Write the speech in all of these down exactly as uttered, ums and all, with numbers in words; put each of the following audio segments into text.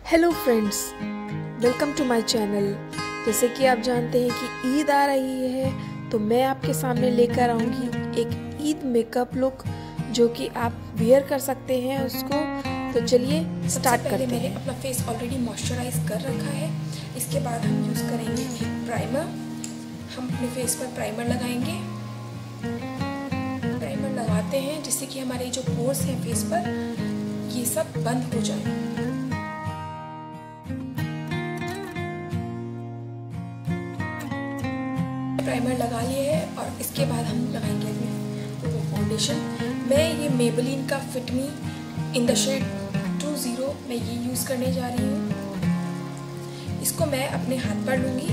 Hello friends, welcome to my channel. जैसे कि आप जानते हैं कि ईद आ रही है, तो मैं आपके सामने लेकर आऊँगी एक ईद मेकअप लुक जो कि आप वियर कर सकते हैं उसको। तो चलिए स्टार्ट करते हैं। मैंने अपना फेस ऑलरेडी मॉइस्चराइज कर रखा है। इसके बाद हम यूज़ करेंगे प्राइमर। हम अपने फेस पर प्राइमर लगाएंगे। प्राइमर लगाते हैं जिससे कि हमारे जो पोर्स हैं फेस पर ये सब बंद हो जाए। प्राइमर लगा लिए है और इसके बाद हम लगाएंगे अपने फाउंडेशन। मैं ये मेबेलिन का fit me in the shade two zero मैं ये यूज़ करने जा रही हूँ। इसको मैं अपने हाथ पर लूँगी।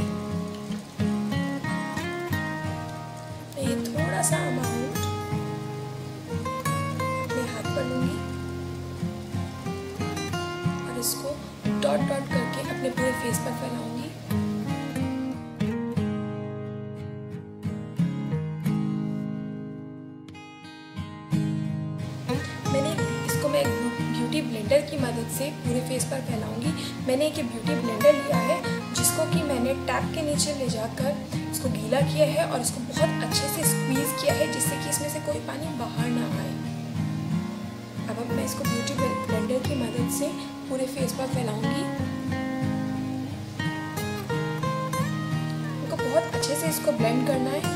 ये थोड़ा सा अमाउंट अपने हाथ पर लूँगी और इसको डॉट डॉट करके अपने पूरे फेस पर फैलाऊँगी। मैं ब्यूटी ब्लेंडर की मदद से पूरे फेस पर फैलाऊंगी। मैंने एक ब्यूटी ब्लेंडर लिया है जिसको कि मैंने टैप के नीचे ले जाकर इसको गीला किया है और इसको बहुत अच्छे से स्क्वीज़ किया है जिससे कि इसमें से कोई पानी बाहर ना आए। अब अब मैं इसको ब्यूटी ब्लेंडर की मदद से पूरे फेस पर फैलाऊंगी। उनको बहुत अच्छे से इसको ब्लेंड करना है।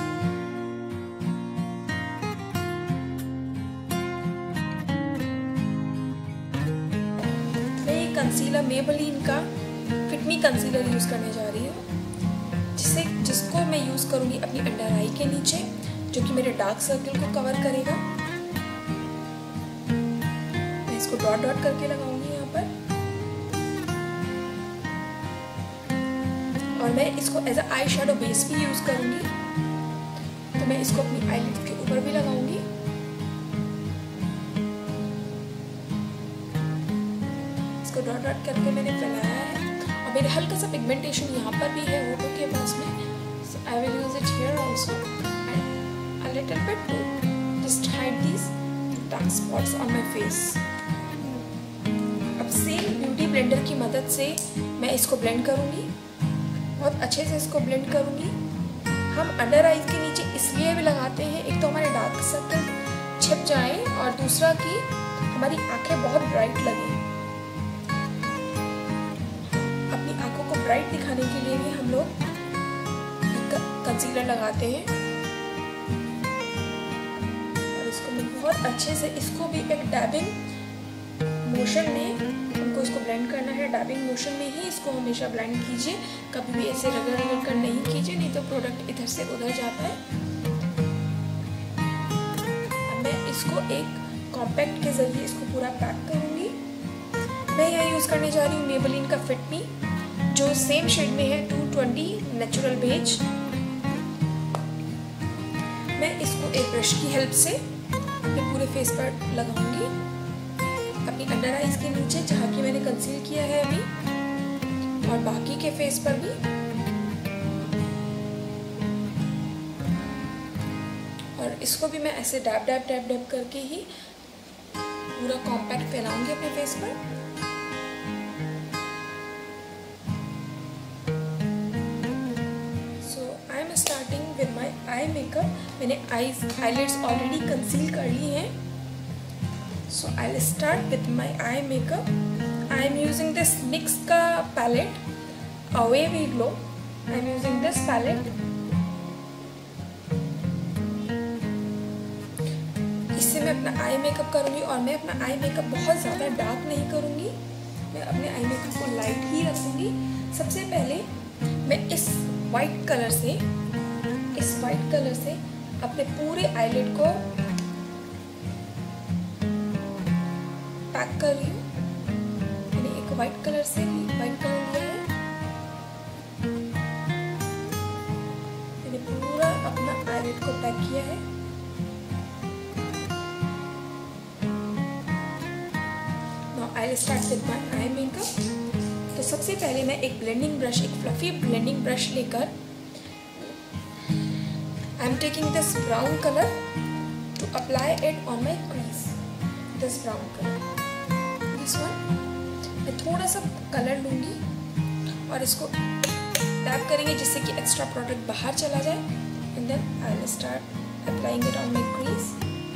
कंसीलर मेबेलिन का फिट मी कंसीलर यूज़ करने जा रही हूँ, जिससे जिसको मैं यूज़ करूँगी अपनी अंडर आई के नीचे, जो कि मेरे डार्क सर्कल को कवर करेगा। मैं इसको डॉट डॉट करके लगाऊंगी यहाँ पर और मैं इसको as a eye shadow base भी यूज़ करूँगी। तो मैं इसको अपनी आईलिड के ऊपर भी लगाऊंगी। डॉट डॉट करके मैंने फैलाया है और मेरे हल्का सा पिगमेंटेशन यहाँ पर भी है होठों के पास में। So I will use it here also and a little bit to just hide these dark spots on my face. अब सेम ब्यूटी ब्लेंडर की मदद से मैं इसको ब्लेंड करूँगी, बहुत अच्छे से इसको ब्लेंड करूँगी। हम अंडर आईज के नीचे इसलिए भी लगाते हैं, एक तो हमारे डार्क सर्कल छिप जाए और दूसरा कि हमारी आंखें बहुत ब्राइट लगें। ब्राइट दिखाने के लिए भी हम लोग कंसीलर लगाते हैं और इसको मैं बहुत अच्छे से इसको भी एक डैबिंग मोशन में हमको इसको ब्लेंड करना है। डैबिंग मोशन में ही इसको हमेशा ब्लेंड कीजिए, कभी भी ऐसे रगड़ रगड़ कर नहीं कीजिए, नहीं तो प्रोडक्ट इधर से उधर जाता है। अब मैं इसको एक कॉम्पैक्ट के जरिए इसको पूरा पैक करूंगी। मैं यहाँ यूज करने जा रही हूँ मेबेलिन का फिट मी, जो सेम शेड में है टू ट्वेंटी नेचुरल बेज। मैं इसको एक ब्रश की हेल्प से अपने पूरे फेस पर लगाऊंगी, अपनी अंडर आईज के नीचे जहाँ की मैंने कंसील किया है अभी, और बाकी के फेस पर भी। और इसको भी मैं ऐसे डैब डैब डैब डैब करके ही पूरा कॉम्पैक्ट फैलाऊंगी अपने फेस पर। आई मेकअप मैंने आईज आईलिड्स ऑलरेडी कंसील कर ली हैं। So I will start with my eye makeup. I am using this Nyx का palette away we glow. I am using this palette. इससे मैं अपना आई मेकअप करूँगी और मैं अपना आई मेकअप बहुत ज़्यादा डार्क नहीं करूँगी, मैं अपने आई मेकअप को लाइट ही रखूँगी। सबसे पहले मैं इस वाइट कलर से इस वाइट कलर से अपने पूरे आईलिड को पैक कर रही हूँ। मैंने एक वाइट कलर से वाइट कलर लिया है, मैंने पूरा अपना आईलिड को पैक किया है। Now I will start with my eye makeup. तो सबसे पहले मैं एक ब्लेंडिंग ब्रश, एक फ्लफी ब्लेंडिंग ब्रश लेकर I am taking this brown color to apply it on my crease. This brown color, this one. मैं थोड़ा सा कलर लूँगी और इसको टैप करेंगे जिससे कि एक्स्ट्रा प्रोडक्ट बाहर चला जाए। And then I will start applying it on my crease.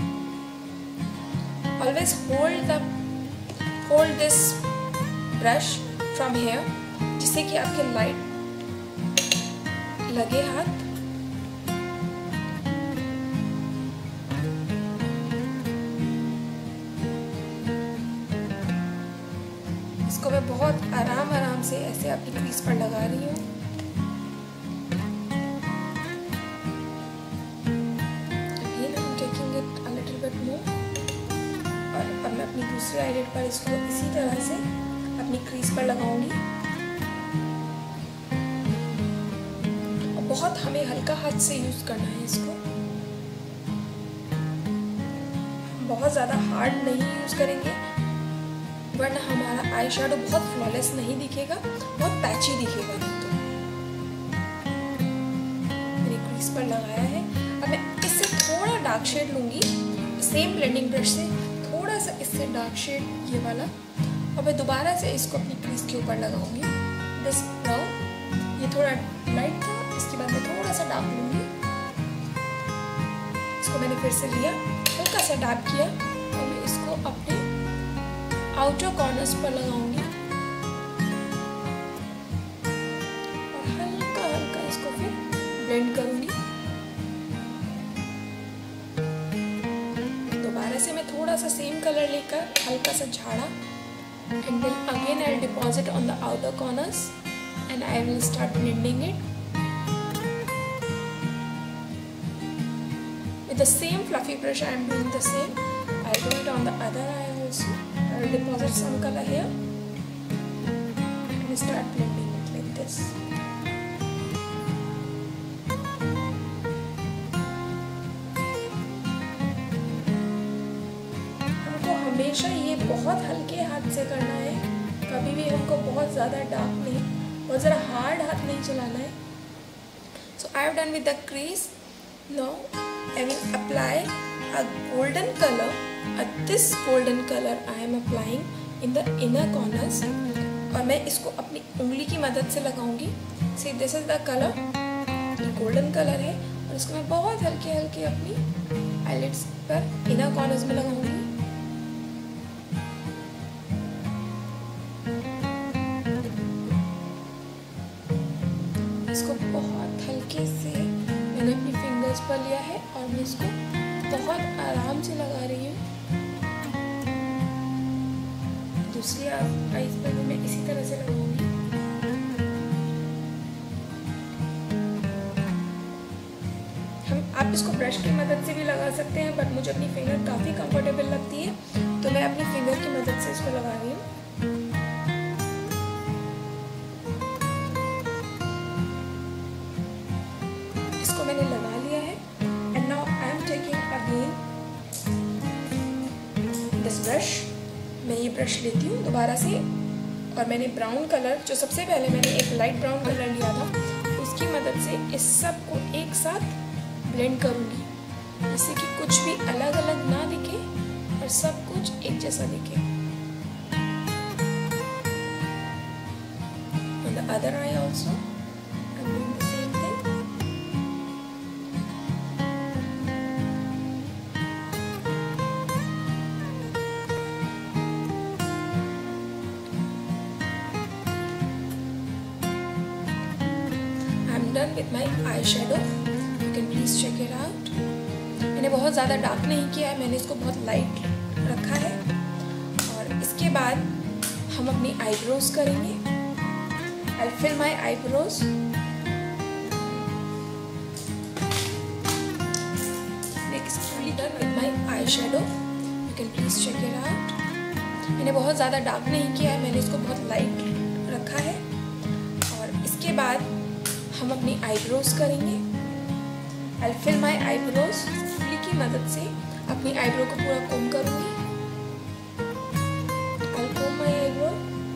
Always hold the hold this brush from here जिससे कि आपके लाइट लगे हाथ। इसको मैं बहुत आराम आराम से ऐसे अपनी क्रीज पर लगा रही हूँ। Again I'm taking it a little bit more। और अब मैं अपनी दूसरी आईलिड पर इसको इसी तरह से अपनी क्रीज पर लगाऊंगी। और बहुत हमें हल्का हाथ से यूज करना है इसको, बहुत ज़्यादा हार्ड नहीं यूज करेंगे वरना हमारा आई शेडो बहुत फ्लॉलेस नहीं दिखेगा, बहुत पैची दिखेगा नहीं तो। मैंने क्रीज पर लगाया है। अब मैं इससे थोड़ा डार्क शेड लूँगी सेम ब्लेंडिंग ब्रश से, थोड़ा सा इससे डार्क शेड ये वाला, और मैं दोबारा से इसको अपनी क्रीज के ऊपर लगाऊंगी। दिस ब्राउन ये थोड़ा लाइट था, इसके बाद मैं थोड़ा सा डार्क लूँगी। इसको मैंने फिर से लिया, हल्का सा डार्क किया और मैं इसको अपने आउटर कॉर्नर्स पर लगाऊंगी और हल्का हल्का इसको फिर ब्लेंड करूंगी। दोबारा से मैं थोड़ा सा सेम कलर लेकर हल्का सा झाड़ा and then again I will deposit on the outer corners and I will start blending it with the same fluffy brush. I am doing the same. I will do it on the other eye also. I will deposit some color here and start blending it like this. हमको हमेशा ये बहुत हल्के हाथ से करना है, कभी भी हमको बहुत ज़्यादा डार्क नहीं, बहुत ज़रा हार्ड हाथ नहीं चलाना है। So I have done with the crease. Now I will apply a golden color. Uh, this golden color I am applying in the inner corners. और मैं इसको अपनी उंगली की मदद से लगाऊंगी। See, this is the color. ये golden color है और इसको मैं बहुत हल्के हल्के अपनी eyelids पर inner corners में लगाऊंगी। इसको बहुत हल्के से मैंने अपनी फिंगर्स पर लिया है और मैं इसको बहुत आराम से लगा रही हूँ। दूसरी आईज पर भी मैं इसी तरह से लगाऊंगी। हम आप इसको ब्रश की मदद से भी लगा सकते हैं, बट मुझे अपनी फिंगर काफ़ी कंफर्टेबल लगती है तो मैं अपनी फिंगर की मदद से इसको लगा रही हूँ। इसको मैंने लगा लिया है and now I am taking again this brush. मैं ये ब्रश लेती हूँ दोबारा से और मैंने ब्राउन कलर, जो सबसे पहले मैंने एक लाइट ब्राउन कलर लिया था, उसकी मदद से इस सब को एक साथ ब्लेंड करूँगी जिससे कि कुछ भी अलग अलग ना दिखे और सब कुछ एक जैसा दिखे। On the other eye also I'm doing the same thing. I'm done with my eyeshadow. You can please check it out. मैंने बहुत ज़्यादा डार्क नहीं किया है, मैंने इसको बहुत लाइट रखा है। और इसके बाद हम अपनी आईब्रोज करेंगे। I'll fill my eyebrows. Next, fully done with my eyeshadow. You can please check it out. मैंने बहुत ज़्यादा डार्क नहीं किया है, मैंने इसको बहुत लाइट रखा है। और इसके बाद हम अपनी आईब्रोज करेंगे। I'll fill my eyebrows. Fully की मदद से अपनी आईब्रो को पूरा कोम करूँगी। I'll comb my eyebrow.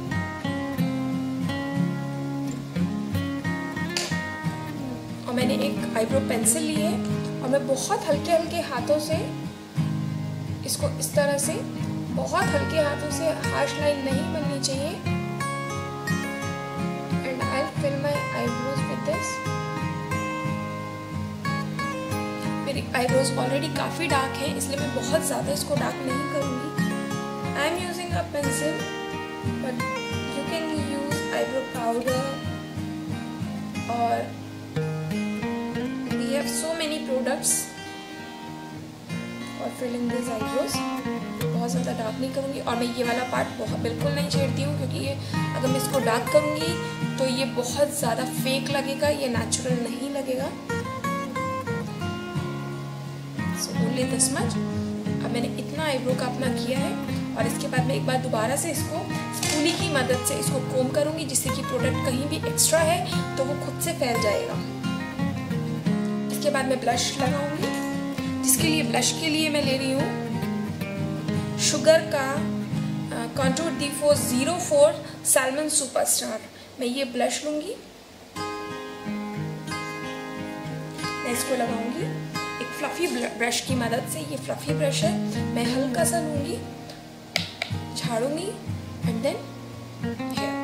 और मैंने एक आईब्रो पेंसिल ली है और मैं बहुत हल्के हल्के हाथों से इसको इस तरह से बहुत हल्के हाथों से हार्श लाइन नहीं बननी चाहिए। And I will fill my eyebrows with this. मेरी आईब्रोज ऑलरेडी काफ़ी डार्क है, इसलिए मैं बहुत ज़्यादा इसको डार्क नहीं करूँगी। I am using a pencil, but you can use eyebrow powder, और we have so many products for filling this eyebrows. बहुत ज़्यादा डार्क नहीं करूँगी, और मैं ये वाला पार्ट बहुत बिल्कुल नहीं छेड़ती हूँ, क्योंकि ये अगर मैं इसको डार्क करूँगी तो ये बहुत ज़्यादा फेक लगेगा, ये नेचुरल नहीं लगेगा। So only this much. अब मैंने इतना आईब्रो का अपना किया है, और इसके बाद मैं एक बार दोबारा से इसको स्पूली की मदद से इसको कोम करूँगी, जिससे कि प्रोडक्ट कहीं भी एक्स्ट्रा है तो वो खुद से फैल जाएगा। इसके बाद मैं ब्लश लगाऊंगी, जिसके लिए ब्लश के लिए मैं ले रही हूँ शुगर का contour D four zero four salmon superstar. मैं ये ब्लश लूँगी, मैं इसको लगाऊंगी एक फ्लफी ब्रश की मदद से। ये फ्लफी ब्रश है, मैं हल्का सा लूँगी, झाड़ूंगी, एंड देन हेयर।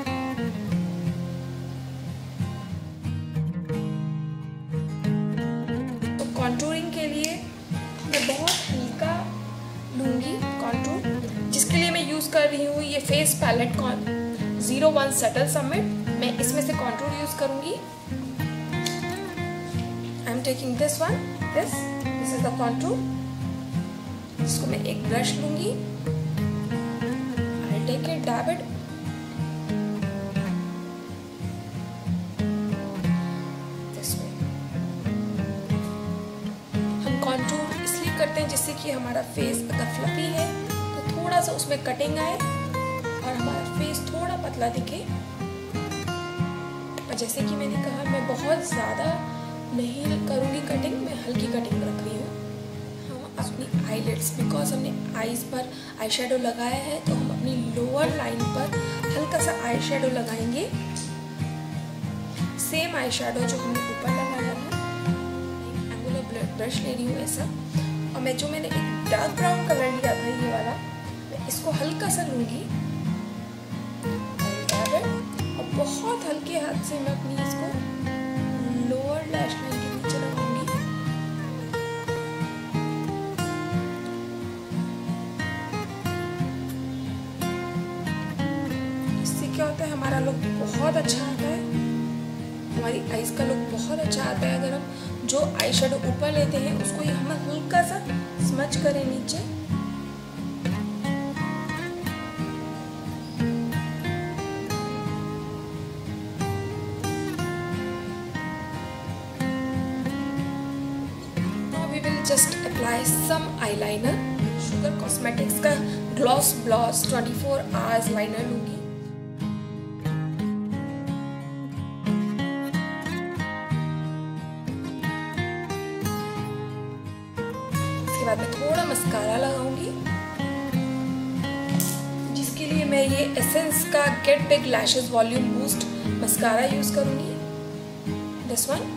तो कॉन्टूरिंग के लिए मैं बहुत हल्का लूँगी कॉन्टूर, जिसके लिए मैं यूज़ कर रही हूँ ये face palette con zero one subtle summit. मैं इसमें से कॉन्टूर यूज़ करूँगी। I am taking this one, this this is the contour, जिसको मैं एक ब्रश लूँगी, take it, dab it, this way। हम कॉन्टूर इसलिए करते हैं जिससे कि हमारा फेस अगर फ्लफी है तो थोड़ा सा उसमें कटिंग आए और हमारा फेस थोड़ा पतला दिखे। और जैसे कि मैंने कहा, मैं बहुत ज़्यादा नहीं करूँगी कटिंग, मैं हल्की कटिंग रख रही हूँ। अपनी आईलिड्स, बिकॉज हमने आईज पर आई शेडो लगाया है, तो हम अपनी लोअर लाइन पर हल्का सा आई शेडो लगाएंगे, सेम आई शेडो जो हमने ऊपर लगाया है। एंगुलर ब्रश ले रही हूँ ऐसा, और मैं जो मैंने एक डार्क ब्राउन कलर लिया था ये वाला, मैं इसको हल्का सा लूँगी और बहुत हल्के हाथ से मैं अपनी इसको लोअर लैश लाइन के नीचे लगाऊंगी। क्या होता है, हमारा लुक बहुत अच्छा आता है, हमारी आईज का लुक बहुत अच्छा आता है अगर हम जो आई शेडो ऊपर लेते हैं उसको ही हम हल्का सा स्मच करें नीचे। Now we will just apply some eyeliner. Sugar cosmetics का gloss boss twenty four hours liner लूंगी। बाद में थोड़ा मस्कारा लगाऊंगी, जिसके लिए मैं ये एसेंस का get big lashes volume boost mascara use करूंगी, this one.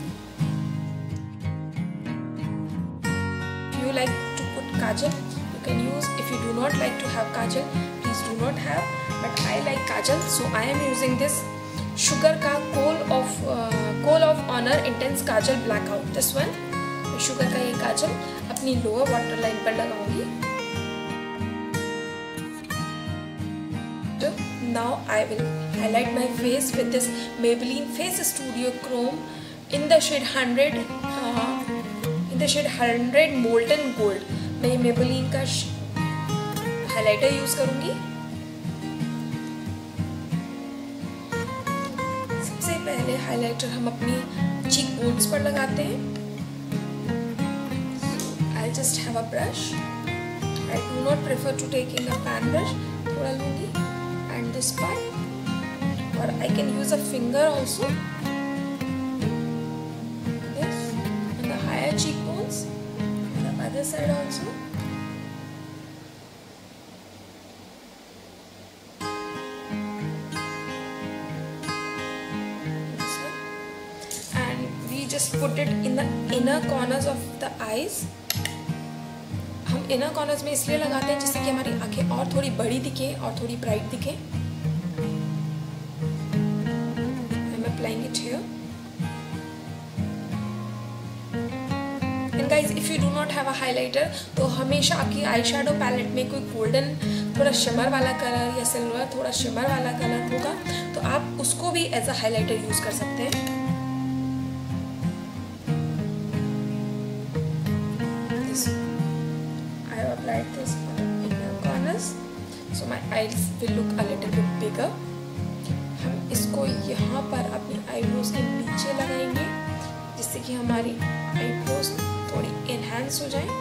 You like to put kajal, you can use. If you do not like to have kajal, please do not have, but I like kajal, so I am using this Sugar का kohl of kohl of honour intense kajal black out, this one. Sugar का ये काजल अपनी lower water line पर लगाऊंगी। तो now I will highlight my face with this Maybelline face studio chrome in the shade hundred in the shade hundred molten gold. मैं Maybelline का highlighter use करूंगी। सबसे पहले हाइलाइटर हम अपनी चीक बोन्स पर लगाते हैं। I just have a brush. I do not prefer to taking a fan brush. थोड़ा लूँगी and this part, or I can use a finger also. This on the higher cheekbones, on the other side also. This one, and we just put it in the inner corners of the eyes. हम हम inner corners में इसलिए लगाते हैं जिससे कि हमारी आंखें और थोड़ी बड़ी दिखे और थोड़ी ब्राइट दिखे। I am applying it here. And guys, if you do not have a highlighter तो हमेशा आपकी आई शैडो पैलेट में कोई गोल्डन थोड़ा शिमर वाला कलर या सिल्वर थोड़ा शिमर वाला कलर होगा तो आप उसको भी एज अ हाइलाइटर यूज कर सकते हैं। I have applied this on the inner corners, so my eyes will look a little bit bigger. हम इसको यहाँ पर अपनी आईब्रोज के नीचे लगाएंगे जिससे कि हमारी आईब्रोज थोड़ी एनहांस हो जाए।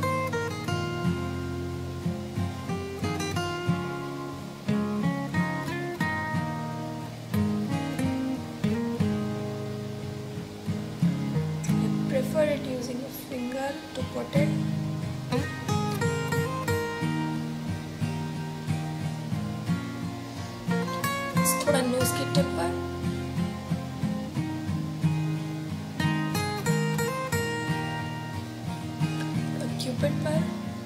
Prefer it using a finger to put it. थोड़ा नोज की टिप पर, थोड़ा क्यूपिड पर,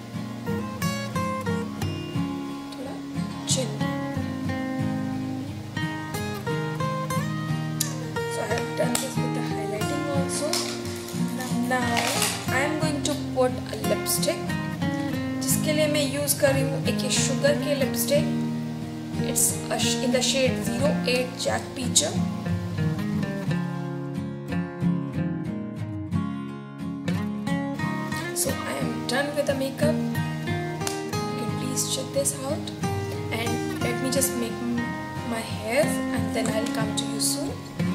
थोड़ा चिन। So I have done this with the highlighting also. Now I am going to put a lipstick, जिसके लिए मैं यूज कर रही हूँ एक ये शुगर के lipstick. It's in the shade zero eight Jack Peach. So I am done with the makeup. You can please check this out and let me just make my hair and then I'll come to you soon.